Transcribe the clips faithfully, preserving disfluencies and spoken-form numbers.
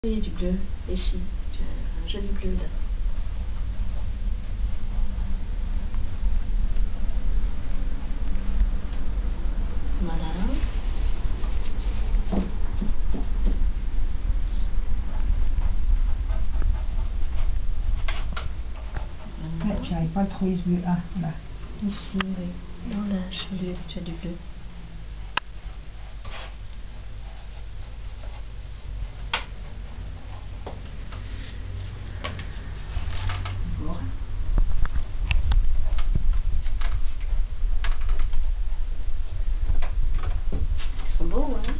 Et du bleu, ici, un joli bleu là. Voilà. Ouais, j'arrive pas à le trouver ce bleu. Ah, là. Ici, oui. Dans la chelule, j'ai du bleu. Bon. Ils sont beaux, hein?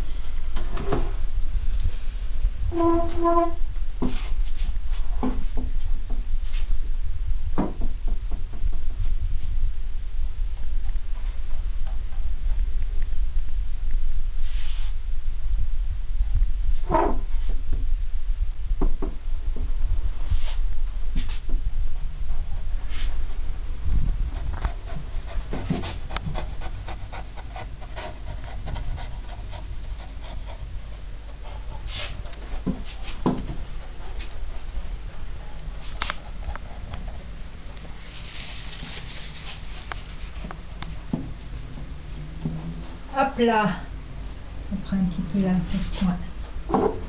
Hop là. On prend un petit peu là, ce coin.